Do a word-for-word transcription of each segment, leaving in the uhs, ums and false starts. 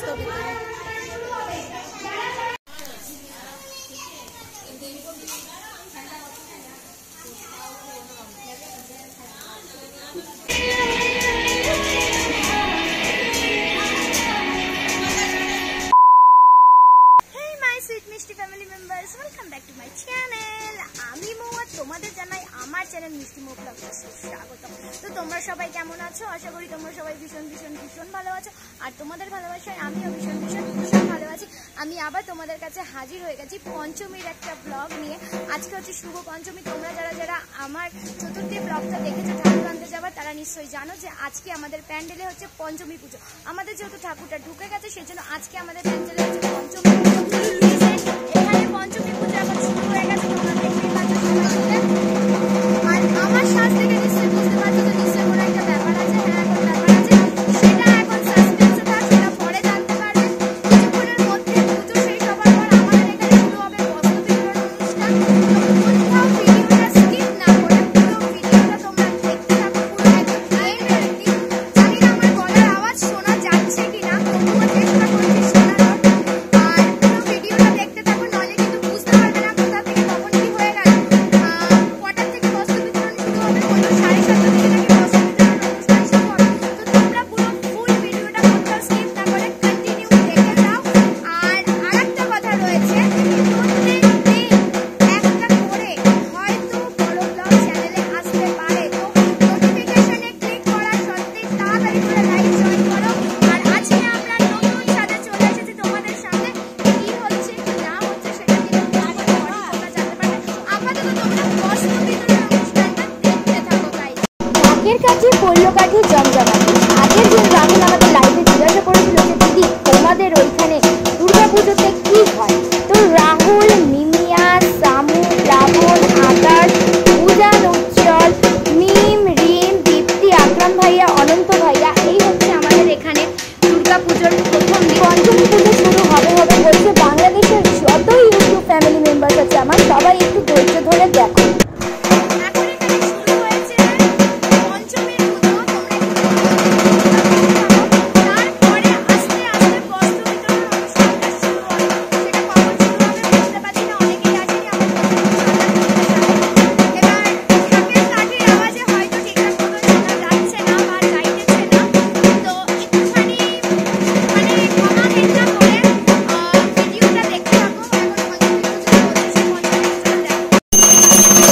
বস্ত্র বিতরণ। আমি মৌয়া, তোমাদের জানাই আমার চ্যানেল মিষ্টি মৌ ব্লগে স্বাগতম। তো তোমরা সবাই কেমন আছো? আশা করি তোমরা সবাই ভীষণ ভীষণ ভীষণ ভালো আছো, আর তোমাদের ভালোবাসায় আমিও ভীষণ ভীষণ ভীষণ ভালো আছি। আমি আবার তোমাদের কাছে হাজির হয়ে গেছি পঞ্চমীর একটা ব্লগ নিয়ে। আজকে হচ্ছে শুভ পঞ্চমী। তোমরা যারা যারা আমার চতুর্থী ব্লগটা দেখেছো ঠাকুর আনতে যাবার, তারা নিশ্চয়ই জানো যে আজকে আমাদের প্যান্ডেলে হচ্ছে পঞ্চমী পুজো। আমাদের যেহেতু ঠাকুরটা ঢুকে গেছে, সেই জন্য আজকে আমাদের প্যান্ডেলে হচ্ছে পঞ্চমী পুজো। এখানে পঞ্চমী পুজো এখন শুরু হয়ে গেছে, তোমরা দেখতেই পাচ্ছ সবাই মিলে। আর আমার সাজ থেকে নিশ্চয়ই বুঝতে পারছো যে নিশ্চয়ই কোনো একটা ব্যাপার আছে। হ্যাঁ, কোনো ব্যাপার আছে, সেটা এখন সাসপেন্সে থাক, সেটা পরে জানতে পারবে। কিছুক্ষণের মধ্যে পুজো শেষ হবার পর আমাদের এখানে শুরু হবে বস্ত্র বিতরণ অনুষ্ঠান। কোথাও ভিডিওটা স্কিপ না করে পুরো ভিডিওটা তোমরা দেখতে থাকো, পুরো একদম এন্ড অবধি। জানি না আমার গলার আওয়াজ শোনা যাচ্ছে কিনা, তবুও চেষ্টা করছি শোনানোর। আর পুরো ভিডিওটা দেখতে থাকো, নইলে কিন্তু বুঝতে পারবে না কোথা থেকে কখন কি হয়ে গেল। কটার থেকে বস্ত্র বিতরণ শুরু হবে, বললো সাড়ে সাতটা থেকে নাকি বস্ত্র বিতরণ অনুষ্ঠান শুরু হবে। তো তোমরা পুরো ফুল ভিডিওটা কোথাও স্কিপ না করে কন্টিনিউ দেখে যাও। আর আরেকটা কথা রয়েছে, প্রত্যেক দিন একটা করে হয়তো বড় ব্লগ চ্যানেলে আসতে পারে। তো নোটিফিকেশনে ক্লিক করা সত্ত্বেই তাড়াতাড়ি করে লাইক জয়েন করো। আর আজকে আমরা নতুন সাথে চলে এসেছি তোমাদের সামনে। কি হচ্ছে কি না হচ্ছে সেটা কিন্তু পরে তোমরা জানতে পারবে। আপাতত তোমরা বস্ত্র বিতরণ অনুষ্ঠানটা দেখতে থাকো গাইস। ঢাকের কাছে পড়লো কাঠি জমজমাটি। আগের দিন রাহুল আমাদের লাইভে জিজ্ঞাসা করেছিল যে দিদি তোমাদের ওইখানে দুর্গাপুজোতে কি হয়। তো রাহুল, মিমিয়া, সামু, প্লাবন, আকাশ, উজান, উজ্জ্বল, মিম, রিম, দীপ্তি, আকরাম ভাইয়া, অনন্ত ভাইয়া, এই হচ্ছে আমাদের এখানে দুর্গাপুজোর প্রথম দিন। পঞ্চমী পুজো শুরু হবে হবে বলছে। বাংলাদেশের যত ইউটিউব ফ্যামিলি মেম্বার্স আছে আমার, সবাই একটু ধৈর্য ধরে দেখো। এখন এখানে শুরু হয়েছে পঞ্চমীর পুজো। তোমরা একটু তারপরে আস্তে আস্তে বস্ত্র বিতরণ অনুষ্ঠানটা শুরু হবে। সেটা কখন শুরু হবে বুঝতে পারছি না, অনেকেই আসেনি আমার এবার ঢাকের কাঠির আওয়াজে হয়তো ঠিকঠাক মতো শোনা যাচ্ছে না বা যাইতেছে না। তো একটুখানি মানে ক্ষমা ঘেন্না করে ভিডিওটা দেখতে থাকো। এখন পঞ্চমী পুজো চলছে, সেই পঞ্চমী পুজোটা দেখো।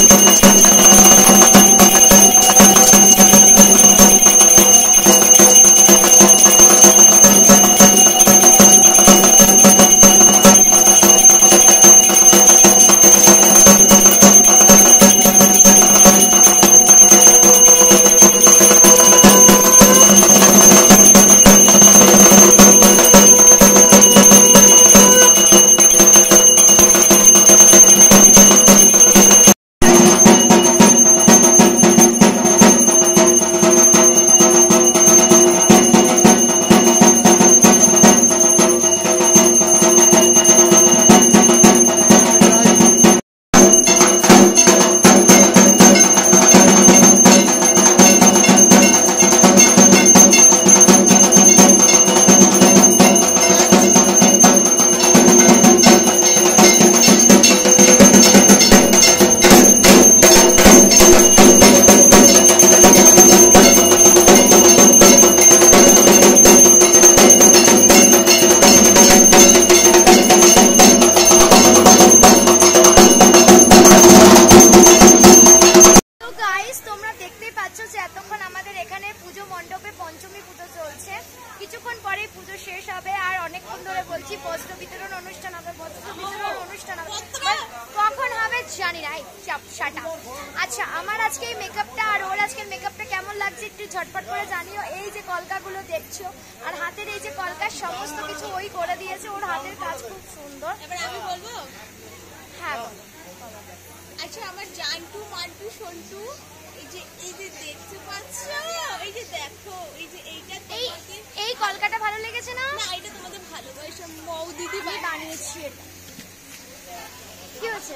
কিছুক্ষণ পরে পুজো শেষ হবে, আর অনেকক্ষণ ধরে বলছি বস্ত্র বিতরণ অনুষ্ঠান হবে, বস্ত্র বিতরণ অনুষ্ঠান হবে, কখন হবে জানি না। আচ্ছা, আমার আজকে এই মেকআপটা আর ওর আজকের মেকআপটা কেমন লাগছে একটু ঝটপট করে জানিও। এই যে কলকাগুলো দেখছো আর হাতের এই যে কলকার সমস্ত কিছু ওই করে দিয়েছে, ওর হাতের কাজ খুব সুন্দর। এবার আমি বলবো, হ্যাঁ আচ্ছা আমার জানটু মান্টু সন্টু, এই যে এই যে দেখতে পাচ্ছ, এই যে দেখো, এই যে এইটা তোমাকে এই কলকাটা ভালো লেগেছে না? না, এটা তোমাদের ভালোবাসা মৌ দিদি বানিয়েছি। এটা কি হচ্ছে?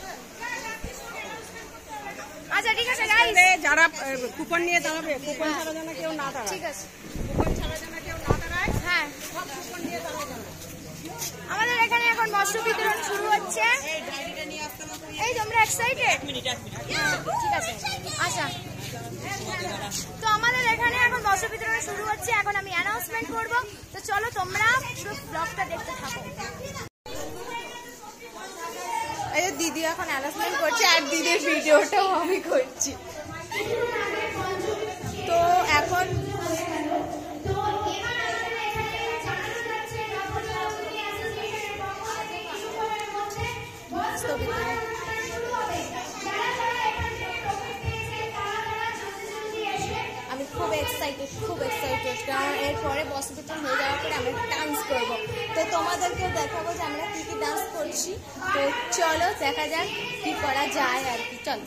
আচ্ছা ঠিক আছে গাইস, যারা কুপন নিয়ে দাঁড়াবে কুপন ছাড়া যেন কেউ না দাঁড়ায়। ঠিক আছে, কুপন ছাড়া যেন কেউ না দাঁড়ায়। হ্যাঁ আমাদের এখানে এখন বস্ত্র বিতরণ শুরু হচ্ছে। এই তোমরা এক্সাইটেড? ঠিক আছে, আচ্ছা। তো আমাদের এখানে এখন বস্ত্র বিতরণ শুরু হচ্ছে। এখন আমি অ্যানাউন্সমেন্ট করব, তো চলো তোমরা পুরো ব্লগটা দেখতে থাকো। এই যে দিদি এখন অ্যানাউন্সমেন্ট করছে আর দিদির ভিডিওটাও আমি করছি। তো এখন আমি খুব এক্সাইটেড খুব এক্সাইটেড কারণ এরপরে বস্ত্র বিতরণ হয়ে যাওয়ার পরে আমরা ডান্স করবো। তো তোমাদেরকে দেখাবো যে আমরা কি কি ডান্স করছি। তো চলো দেখা যাক কি করা যায় আর কি। চলো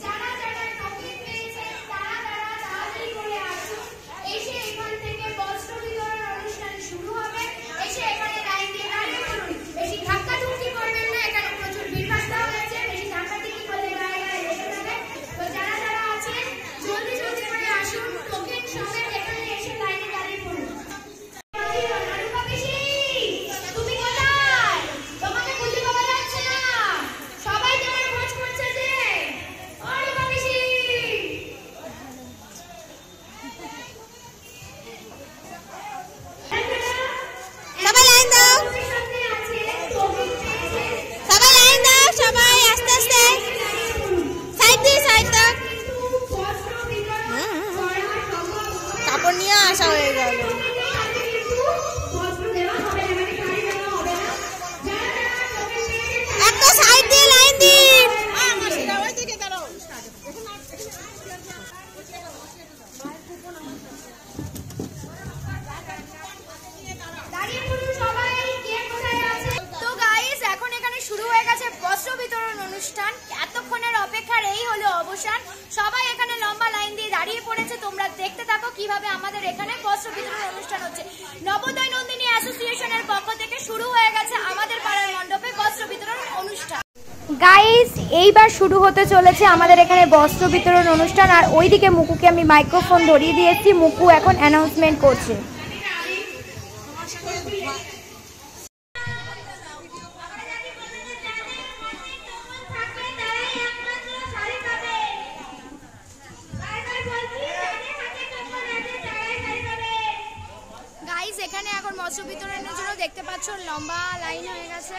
নিয়ে আসা হয়ে গেল। একটা সাইড দিয়ে লাইন দিন। তো গাইস এখন এখানে শুরু হয়ে গেছে বস্ত্র বিতরণ অনুষ্ঠান। এতক্ষণের অপেক্ষার এই হলো অবসান। সবাই এখানে লম্বা লাইন দিয়ে দাঁড়িয়ে পড়েছে। তোমরা দেখতে থাকো কিভাবে আমাদের এখানে বস্ত্র বিতরণ অনুষ্ঠান হচ্ছে। নবোদয় নন্দিনী অ্যাসোসিয়েশনের পক্ষ থেকে শুরু হয়ে গেছে আমাদের পাড়ার মণ্ডপে বস্ত্র বিতরণ অনুষ্ঠান। গাইস এইবার শুরু হতে চলেছে আমাদের এখানে বস্ত্র বিতরণ অনুষ্ঠান। আর ওইদিকে মুকুকে আমি মাইক্রোফোন ধরিয়ে দিয়েছি, মুকু এখন অ্যানাউন্সমেন্ট করছে। এখানে এখন বস্ত্র বিতরণের জন্য দেখতে পাচ্ছ লম্বা লাইন হয়ে গেছে।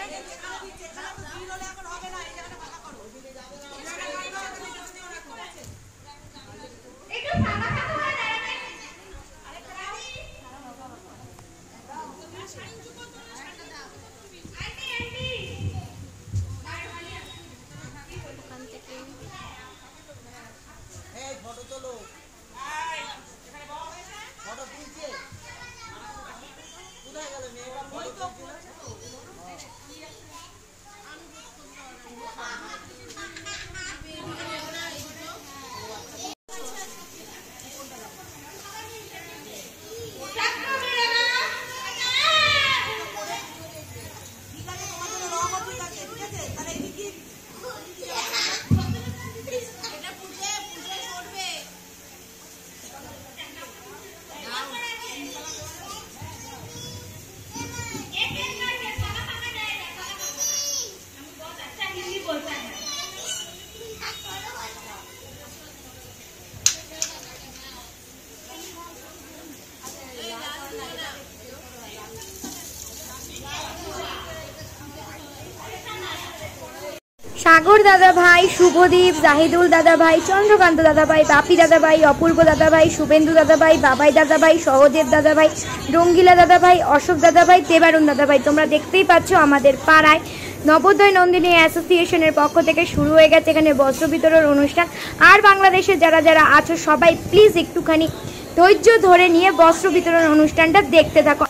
সাগর দাদা ভাই, শুভদীপ, জাহিদুল দাদা ভাই, চন্দ্রকান্ত দাদা ভাই, বাপি দাদা ভাই, অপূর্ব দাদা ভাই, শুভেন্দু দাদা ভাই, বাবাই দাদা ভাই, সহদেব দাদা ভাই, রঙ্গিলা দাদা ভাই, অশোক দাদা ভাই, দেবারুণ দাদা ভাই। তোমরা দেখতেই পাচ্ছ আমাদের পাড়ায় নবোদয় নন্দিনী অ্যাসোসিয়েশনের পক্ষ থেকে শুরু হয়ে গেছে এখানে বস্ত্র বিতরণ অনুষ্ঠান। আর বাংলাদেশে যারা যারা আছো সবাই প্লিজ একটুখানি ধৈর্য ধরে নিয়ে বস্ত্র বিতরণ অনুষ্ঠানটা দেখতে থাকো।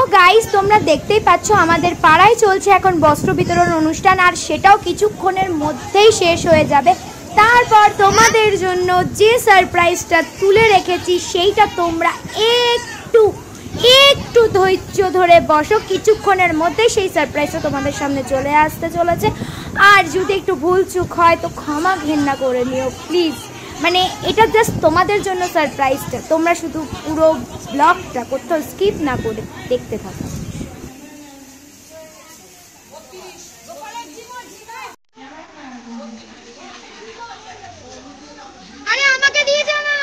গাইস তোমরা দেখতেই পাচ্ছ আমাদের পাড়ায় চলছে এখন বস্ত্র বিতরণ অনুষ্ঠান, আর সেটাও কিছুক্ষণের মধ্যেই শেষ হয়ে যাবে। তারপর তোমাদের জন্য যে সারপ্রাইজটা তুলে রেখেছি সেইটা তোমরা একটু একটু ধৈর্য ধরে বসো, কিছুক্ষণের মধ্যে সেই সারপ্রাইজটা তোমাদের সামনে চলে আসতে চলেছে। আর যদি একটু ভুল চুক হয় তো ক্ষমা ঘেন্না করে নিও প্লিজ। মানে এটা জাস্ট তোমাদের জন্য সারপ্রাইজটা, তোমরা শুধু পুরো ব্লগটা কোথাও স্কিপ না করে দেখতে থাকো। আরে আমাকে দিয়ে দাও না।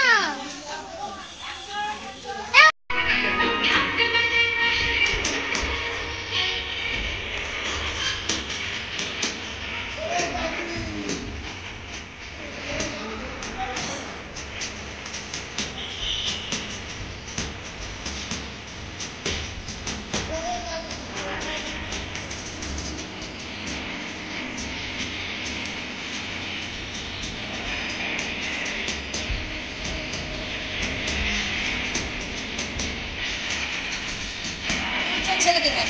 ছেলেকে দেখ।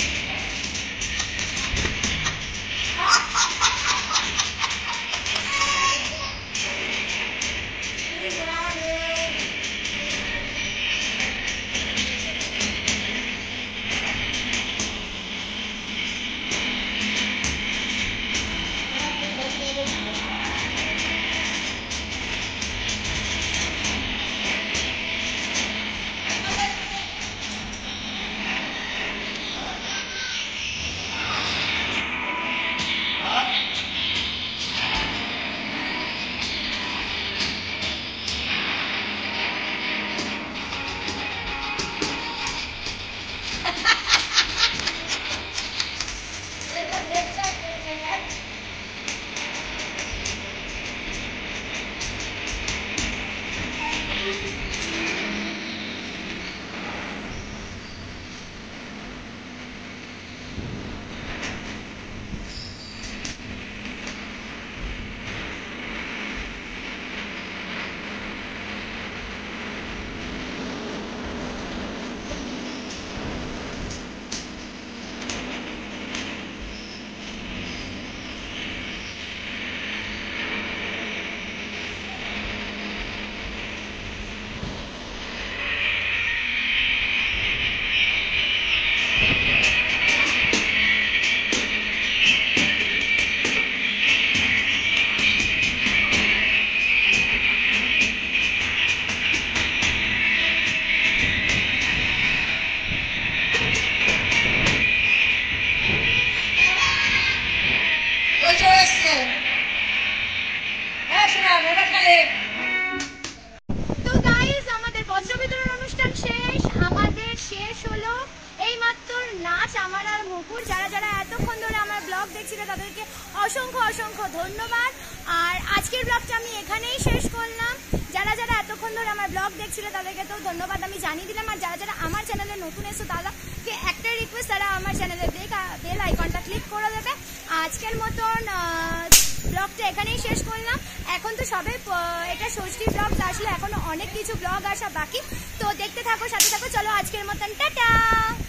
তো গাইস আমাদের বস্ত্র বিতরণ অনুষ্ঠান শেষ, আমাদের শেষ হলো এই মাত্র নাচ আমার আর মুকুর। যারা যারা এতক্ষণ ধরে আমার ব্লগ দেখছিলে তাদেরকে অসংখ্য অসংখ্য ধন্যবাদ। আর আজকের ব্লগটা আমি এখানেই শেষ করলাম। যারা যারা এতক্ষণ ধরে আমার ব্লগ দেখছিলে তাদেরকে তো ধন্যবাদ আমি জানিয়ে দিলাম। আর যারা যারা আমার চ্যানেলে নতুন এসো তাদেরকে একটা রিকোয়েস্ট, তারা আমার চ্যানেলে বেল আইকনটা ক্লিক করে দেবে। আজকের মতন ব্লগটা এখানেই শেষ করলাম। এখন তো সবে এটা ষষ্ঠী ব্লগ আসলে এখনো অনেক কিছু ব্লগ আসা বাকি, তো দেখতে থাকো, সাথে থাকো। চলো আজকের মতন টাটা।